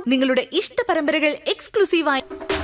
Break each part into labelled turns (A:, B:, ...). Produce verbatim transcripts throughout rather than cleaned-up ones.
A: നിങ്ങളുടെ ഇഷ്ട പരമ്പരകൾ എക്സ്ക്ലൂസീവായി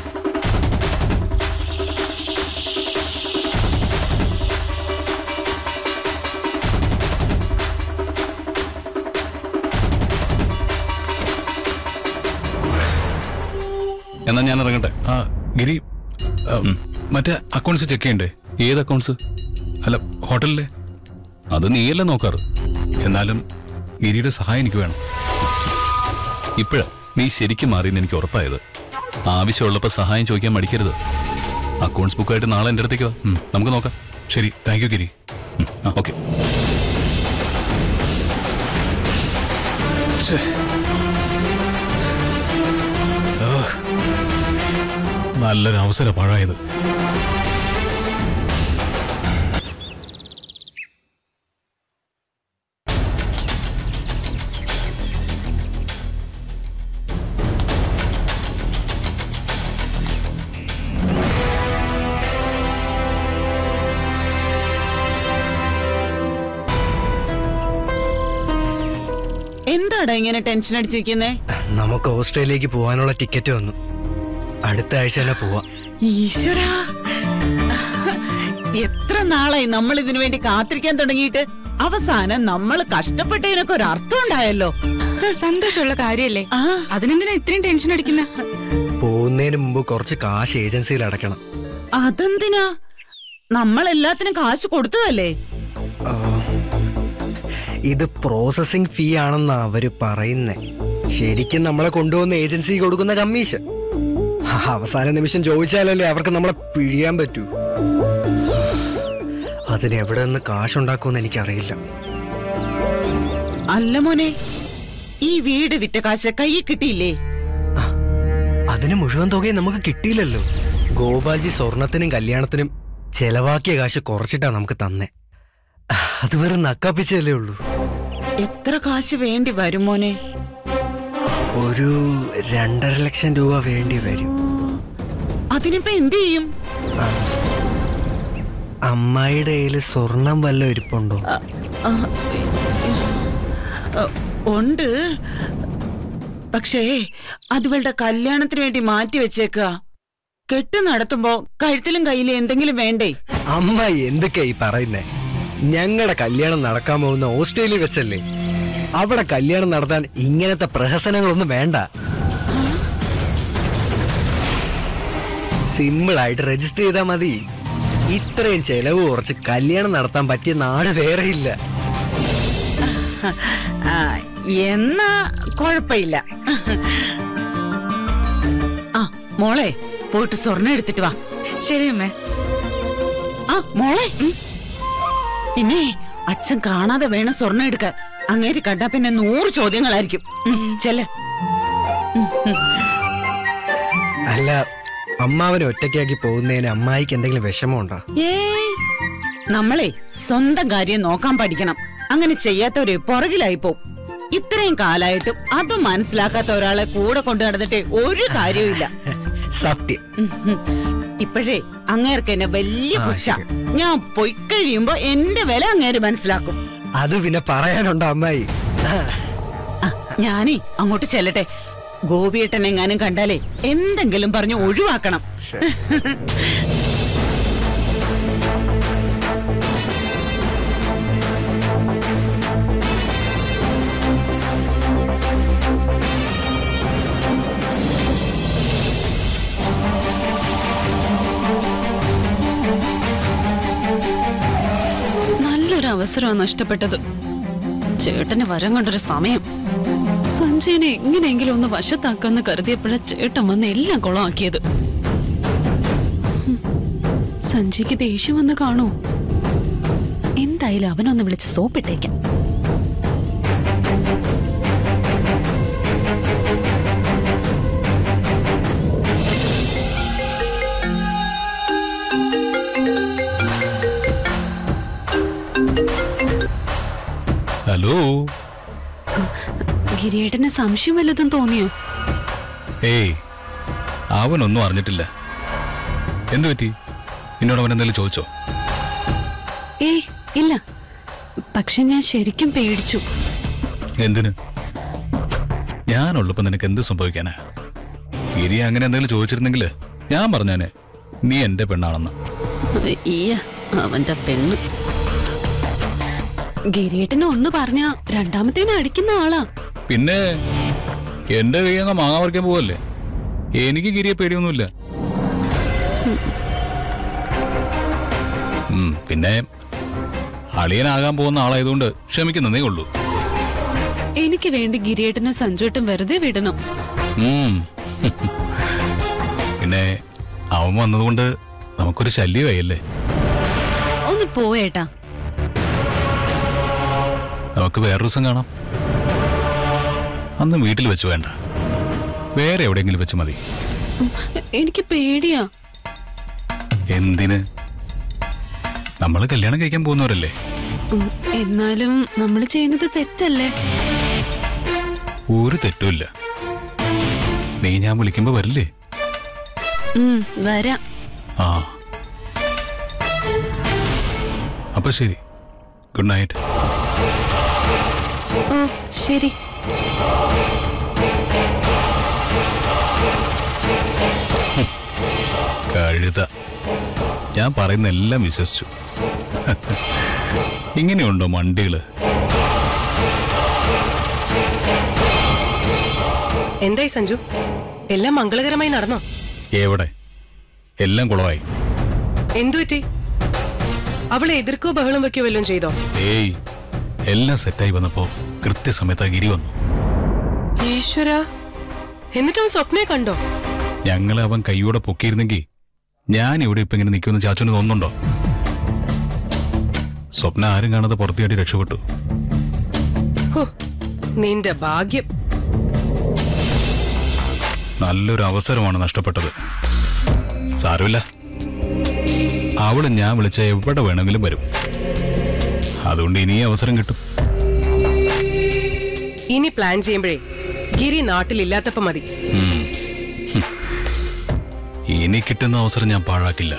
B: എന്നാ ഞാൻ ഇറങ്ങട്ടെ.
C: ആ ഗിരി, മറ്റേ അക്കൗണ്ട്സ് ചെക്ക് ചെയ്യണ്ടേ?
B: ഏത് അക്കൗണ്ട്സ്?
C: അല്ല, ഹോട്ടലിലെ.
B: അത് നീയല്ലേ നോക്കാറ്.
C: എന്നാലും ഗിരിയുടെ സഹായം എനിക്ക് വേണം.
B: ഇപ്പോഴാ നീ ശരിക്കും മാറിയെന്ന് എനിക്ക് ഉറപ്പായത്. ആവശ്യമുള്ളപ്പോൾ സഹായം ചോദിക്കാൻ മടിക്കരുത്. അക്കൗണ്ട്സ് ബുക്കായിട്ട് നാളെ എൻ്റെ അടുത്തേക്ക് വാ, നമുക്ക് നോക്കാം.
C: ശരി, താങ്ക് യു ഗിരി.
B: ഓക്കെ.
C: നല്ലൊരു അവസരം പാഴായത്.
D: എന്താടാ ഇങ്ങനെ ടെൻഷൻ അടിച്ചിരിക്കുന്നേ?
E: നമുക്ക് ഓസ്ട്രേലിയക്ക് പോവാനുള്ള ടിക്കറ്റ് വന്നു. അടുത്ത ആഴ്ച തന്നെ പോവാ.
D: ഈശ്വരാ, എത്ര നാളായി നമ്മൾ ഇതിനു വേണ്ടി കാത്തിരിക്കാൻ തുടങ്ങിയിട്ട്. അവസാനം നമ്മൾ കഷ്ടപ്പെട്ടതിനൊക്കെ ഒരു അർത്ഥം ഉണ്ടായല്ലോ.
F: സന്തോഷമുള്ള കാര്യല്ലേ? അതിനെന്തിനാ ഇത്രയും ടെൻഷൻ അടിക്കുന്ന?
E: പോകുന്നതിന് മുമ്പ് കുറച്ച് കാശ് ഏജൻസിയിൽ അടയ്ക്കണം.
D: അതെന്തിനാ? നമ്മൾ എല്ലാത്തിനും കാശ് കൊടുത്തതല്ലേ?
E: ഇത് പ്രോസസിംഗ് ഫീ ആണെന്നാ അവര് പറയുന്നേ. ശരിക്കും നമ്മളെ കൊണ്ടുപോകുന്ന ഏജൻസി കൊടുക്കുന്ന കമ്മീഷൻ. അവസാന നിമിഷം ചോദിച്ചാലല്ലേ അവർക്ക് നമ്മളെ പിഴിയാൻ പറ്റൂ. അതിനെവിടെ നിന്ന് കാശുണ്ടാക്കുമെന്ന് എനിക്കറിയില്ല.
D: അല്ല മോനെ, ഈ വീട് വിറ്റ കാശ് കയ്യിൽ കിട്ടിയില്ലേ?
E: അതിന് മുഴുവൻ തുകയും നമുക്ക് കിട്ടിയില്ലല്ലോ. ഗോപാൽജി സ്വർണത്തിനും കല്യാണത്തിനും ചെലവാക്കിയ കാശ് കുറച്ചിട്ടാ നമുക്ക് തന്നെ. അത് വെറും നക്കാപ്പിച്ചല്ലേ ഉള്ളൂ.
D: എത്ര കാശ് വേണ്ടി വരും മോനെ?
E: ഒരു രണ്ടര ലക്ഷം രൂപ വേണ്ടി വരും.
D: അതിനിപ്പോ എന്ത് ചെയ്യും?
E: അമ്മായിയുടെ കയ്യില് സ്വർണം വല്ല ഇരിപ്പുണ്ടോ?
D: ഉണ്ട്, പക്ഷേ അതുവളുടെ കല്യാണത്തിന് വേണ്ടി മാറ്റി വെച്ചേക്കുക. കെട്ട് നടത്തുമ്പോ കഴുത്തിലും കയ്യിലും എന്തെങ്കിലും വേണ്ടേ?
E: അമ്മായി എന്തൊക്കെയാ ഈ പറയുന്നേ? ഞങ്ങളുടെ കല്യാണം നടക്കാൻ പോകുന്ന ഓസ്ട്രേലിയ വെച്ചല്ലേ. അവിടെ കല്യാണം നടത്താൻ ഇങ്ങനത്തെ പ്രഹസനങ്ങളൊന്നും വേണ്ട. സിമ്പിൾ ആയിട്ട് രജിസ്റ്റർ ചെയ്താ മതി. ഇത്രയും ചെലവ് കുറച്ച് കല്യാണം നടത്താൻ പറ്റിയ നാട് വേറെ ഇല്ല.
D: എന്നാ കൊഴപ്പില്ല. ആ മോളെ, പോയിട്ട് സ്വർണ്ണം എടുത്തിട്ട് വാ.
F: ശരി അമ്മേ.
D: ആ മോളെ, പിന്നെ അച്ഛൻ കാണാതെ വേണം സ്വർണ്ണം എടുക്കാൻ. അങ്ങേര് കണ്ടാ പിന്നെ നൂറ് ചോദ്യങ്ങളായിരിക്കും. ചെല്ല.
E: അല്ല, അമ്മാവനെ ഒറ്റയ്ക്കാക്കി പോകുന്നതിന് അമ്മായിക്ക് എന്തെങ്കിലും വിഷമമുണ്ടോ?
D: ഏയ്, നമ്മളെ സ്വന്തം കാര്യം നോക്കാൻ പഠിക്കണം. അങ്ങനെ ചെയ്യാത്തവര് പുറകിലായി പോവും. ഇത്രയും കാലായിട്ടും അത് മനസ്സിലാക്കാത്ത ഒരാളെ കൂടെ കൊണ്ടു നടന്നിട്ട് ഒരു കാര്യവുമില്ല.
E: സത്യം.
D: ഇപ്പോഴേ അങ്ങേർക്ക് എന്നെ വലിയ പുച്ഛ. ഞാൻ പോയി കഴിയുമ്പോ എന്റെ വില അങ്ങേര് മനസ്സിലാക്കും.
E: അത് പിന്നെ പറയാനുണ്ടോ അമ്മായി?
D: ഞാനേ അങ്ങോട്ട് ചെല്ലട്ടെ. ഗോപിയേട്ടൻ എങ്ങാനും കണ്ടാലേ എന്തെങ്കിലും പറഞ്ഞു ഒഴിവാക്കണം.
G: നല്ലൊരു അവസരമാണ് നഷ്ടപ്പെട്ടത്. ചേട്ടന് വരം കണ്ടൊരു സമയം. സഞ്ജയനെ എങ്ങനെയെങ്കിലും ഒന്ന് വശത്താക്കാന്ന് കരുതിയപ്പോഴാ ചേട്ടൻ വന്ന് എല്ലാം കുളമാക്കിയത്. സഞ്ജയ്ക്ക് ദേഷ്യം വന്ന് കാണൂ. എന്തായാലും അവനൊന്ന് വിളിച്ച് സോപ്പിട്ടേക്കാം.
C: ഹലോ,
G: ഗിരിയേട്ടന് സംശയം വല്ലതും തോന്നിയോ?
C: ഏയ്, അവനൊന്നും അറിഞ്ഞിട്ടില്ല. എന്തു പറ്റി? എന്നോട് അവൻ എന്തെങ്കിലും ചോദിച്ചോ?
G: ഏയ് ഇല്ല, പക്ഷെ ഞാൻ ശരിക്കും പേടിച്ചു.
C: എന്തിന്? ഞാനുള്ളപ്പോ നിനക്ക് എന്ത് സംഭവിക്കാനാ? ഗിരി അങ്ങനെ എന്തെങ്കിലും ചോദിച്ചിരുന്നെങ്കിൽ ഞാൻ പറഞ്ഞാനെ നീ എന്റെ പെണ്ണാണെന്ന്.
G: ഈയ അവന്റെ പെണ്ണ്. ഗിരിയേട്ടനെ ഒന്ന് പറഞ്ഞ രണ്ടാമത്തേനെ അടിക്കുന്ന ആളാ.
C: പിന്നെ എന്റെ കൈ അങ്ങ് മാങ്ങ പറിക്കാൻ പോവല്ലേ? എനിക്ക് ഗിരിയെ പേടിയൊന്നുമില്ല. പിന്നെ അളിയനാകാൻ പോകുന്ന ആളായതുകൊണ്ട് ക്ഷമിക്കുന്നതേ ഉള്ളൂ.
G: എനിക്ക് വേണ്ടി ഗിരിയേട്ടനെ സഞ്ജുവേട്ടൻ വെറുതെ വിടണം.
C: പിന്നെ അവൻ വന്നതുകൊണ്ട് നമുക്കൊരു ശല്യമായല്ലേ?
G: ഒന്ന് പോയേട്ടാ.
C: നമുക്ക് വേറൊരു ദിവസം കാണാം. അന്ന് വീട്ടിൽ വെച്ച് വേണ്ട, വേറെ എവിടെയെങ്കിലും വെച്ച് മതി.
G: എനിക്ക് പേടിയാ.
C: എന്തിന്? നമ്മള് കല്യാണം കഴിക്കാൻ പോകുന്നവരല്ലേ?
G: എന്നാലും നമ്മൾ ചെയ്യുന്നത് തെറ്റല്ലേ?
C: ഒരു തെറ്റുമില്ല. നീ ഞാൻ വിളിക്കുമ്പോ വരില്ലേ?
G: വരാം.
C: ആ അപ്പൊ ശരി, ഗുഡ് നൈറ്റ്.
G: ഓ ശരി.
C: കഴുത, ഞാൻ പറയുന്ന എല്ലാം വിശ്വസിച്ചു. ഇങ്ങനെയുണ്ടോ മണ്ടികള്?
H: എന്തായി സഞ്ജു, എല്ലാം മംഗളകരമായി നടന്നോ?
C: എവിടെ? എല്ലാം കുളമായി.
H: എന്തു പറ്റി? അവളെ എതിർക്കോ ബഹളം വെക്കോ വല്ലതും ചെയ്തോ?
C: ഏയ്, എല്ലാം സെറ്റായി വന്നപ്പോ കൃത്യസമയത്ത് ഗിരി വന്നു.
H: ഈശ്വര, എന്നിട്ട് അവൻ സ്വപ്നയെ കണ്ടോ?
C: ഞങ്ങളെ അവൻ കൈയോടെ പൊക്കിയിരുന്നെങ്കിൽ ഞാൻ ഇവിടെ ഇപ്പൊ ഇങ്ങനെ നിൽക്കുമെന്ന് ചാച്ചുന് തോന്നുന്നുണ്ടോ? സ്വപ്ന ആരും കാണാതെ പുറത്തിയാടി രക്ഷപ്പെട്ടു.
H: നിന്റെ ഭാഗ്യം.
C: നല്ലൊരു അവസരമാണ് നഷ്ടപ്പെട്ടത്. സാരമില്ല, അവള് ഞാൻ വിളിച്ച എവിടെ വേണമെങ്കിലും വരും. അതുകൊണ്ട് ഇനി അവസരം കിട്ടും.
H: ഇനി പ്ലാൻ ചെയ്യുമ്പോഴേ ഗിരി നാട്ടിലില്ലാത്തപ്പോ മതി.
C: ഇനി കിട്ടുന്ന അവസരം ഞാൻ പാഴാക്കില്ല.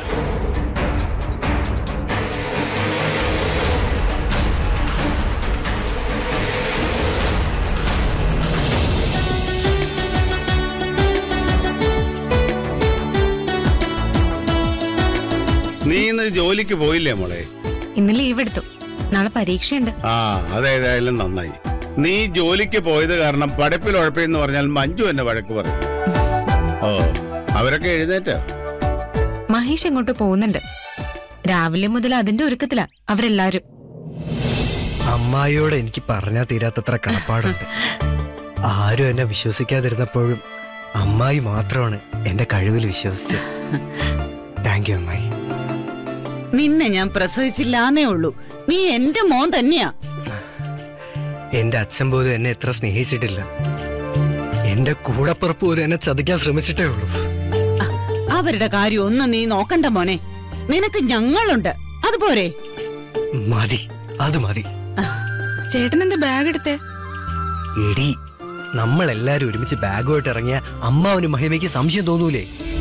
I: നീ ഇന്ന് ജോലിക്ക് പോയില്ലേ മോളെ?
A: ഇന്ന് ലീവ് എടുത്തു, നാളെ പരീക്ഷയുണ്ട്.
I: ആ അതേതായാലും നന്നായി. നീ ജോലിക്ക് പോയത് കാരണം പഠിപ്പിൽ ഉഴപ്പെന്ന് പറഞ്ഞാൽ മഞ്ജു എന്നെ വഴക്ക് പറയും. ഓ, അവരൊക്കെ എഴുന്നേറ്റോ?
A: മഹേഷ് എങ്ങോട്ട് പോകുന്നുണ്ട്. രാവിലെ മുതൽ അതിന്റെ ഒരുക്കത്തില അവരെല്ലാരും.
E: അമ്മായിയോട് എനിക്ക് പറഞ്ഞാൽ തീരാത്തത്ര കടപ്പാടുണ്ട്. ആരും എന്നെ വിശ്വസിക്കാതിരുന്നപ്പോഴും അമ്മായി മാത്രമാണ് എന്റെ കഴിവിൽ വിശ്വസിച്ചത്. താങ്ക് യു അമ്മായി.
D: നിന്നെ ഞാൻ പ്രസവിച്ചില്ലാന്നേ ഉള്ളൂ. നീ എന്റെ മോൻ തന്നെയാ.
E: എന്റെ അച്ഛൻ പോലും എന്നെ എത്ര സ്നേഹിച്ചിട്ടില്ല. എന്റെ കൂടപ്പുറപ്പ് പോലും എന്നെ ചതിക്കാൻ ശ്രമിച്ചിട്ടേ ഉള്ളൂ.
D: അവരുടെ കാര്യം ഒന്നും നീ നോക്കണ്ട മോനെ. നിനക്ക് ഞങ്ങളുണ്ട്, അതുപോരെ?
E: മതി, അത് മതി.
F: ചേട്ടൻ എന്താ ബാഗ് എടുത്തേ?
E: എടി, നമ്മളെല്ലാരും ഒരുമിച്ച് ബാഗുമായിട്ട് ഇറങ്ങിയ അമ്മാവന് മഹിമയ്ക്ക് സംശയം തോന്നൂലേ?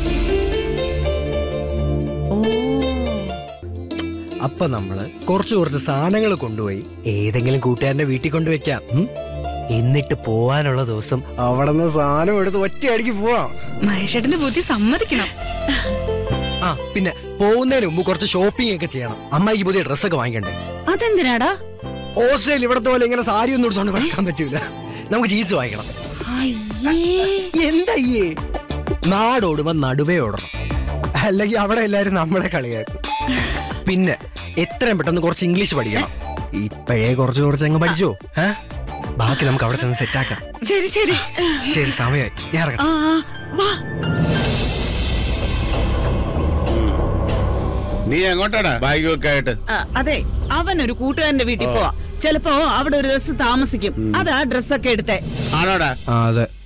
E: അപ്പൊ നമ്മള് കുറച്ച് കുറച്ച് സാധനങ്ങൾ കൊണ്ടുപോയി ഏതെങ്കിലും കൂട്ടുകാരന്റെ വീട്ടിൽ കൊണ്ടുവയ്ക്കാം. എന്നിട്ട് പോവാനുള്ള ദിവസം അവിടെ നിന്ന് സാധനം എടുത്ത് ഒറ്റയടിക്ക് പോവാം.
F: മഹേഷേട്ടന്റെ ബുദ്ധി സമ്മതിക്കണം.
E: ആ പിന്നെ പോകുന്നതിന് മുമ്പ് കുറച്ച് ഷോപ്പിംഗ് ഒക്കെ ചെയ്യണം. അമ്മായിക്ക് പുതിയ ഡ്രസ്സൊക്കെ വാങ്ങിക്കണ്ടേ?
D: അതെന്തിനാടാ?
E: ഓസ്ട്രേലിയ ഇവിടത്തെ പോലെ ഇങ്ങനെ സാരി ഒന്നും എടുത്തോണ്ട് വെക്കാൻ പറ്റൂല. നമുക്ക് ജീൻസ് വാങ്ങിക്കണം. എന്തയ്യേ, നാടോടുമ്പോ നടുവേ ഓടണം, അല്ലെങ്കിൽ അവിടെ എല്ലാരും നമ്മളെ കളിയാക്കും. പിന്നെ എത്രയും പെട്ടെന്ന് കുറച്ച് ഇംഗ്ലീഷ് പഠിക്കണം. ഇപ്പഴേ കുറച്ച് കുറച്ച് അങ്ങ് പഠിച്ചോ. ഏ ബാക്കി നമുക്ക് അവിടെ ചെന്ന് സെറ്റാക്കാം.
D: ശരി ശരി
E: ശരി, സമയമായി, ഞാൻ ഇറങ്ങാം.
I: നീ എങ്ങോട്ടാണ് ബാഗ് ഒക്കെ ആയിട്ട്?
D: അതെ, അവൻ ഒരു കൂട്ടുകാരന്റെ വീട്ടിൽ പോവാ. ചിലപ്പോ അവിടെ ഒരു ദിവസം താമസിക്കും. അതാ ഡ്രസ്സൊക്കെ എടുത്തേ.
I: ആണോടാ?
E: അതെ.